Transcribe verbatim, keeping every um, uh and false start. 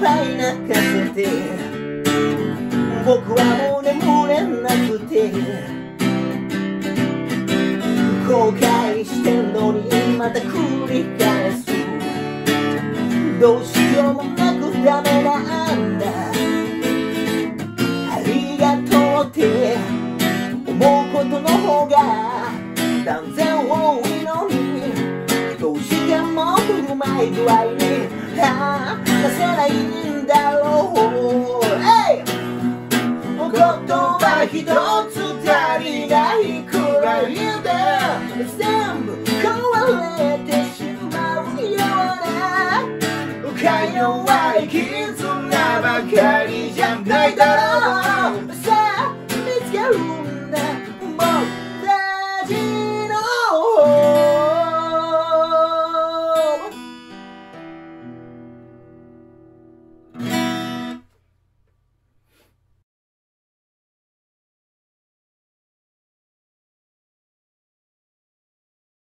ぱい泣かせて僕はもう眠れなくて後悔してんのにまた繰り返すどうしようもなくダメなんだありがとうって思うことの方が断然多いのにどうしてもうまい具合に話せないんだろう、hey! 言葉一つ足りないくらいで全部壊れてしまうようなか弱い絆ばかりじゃないだろう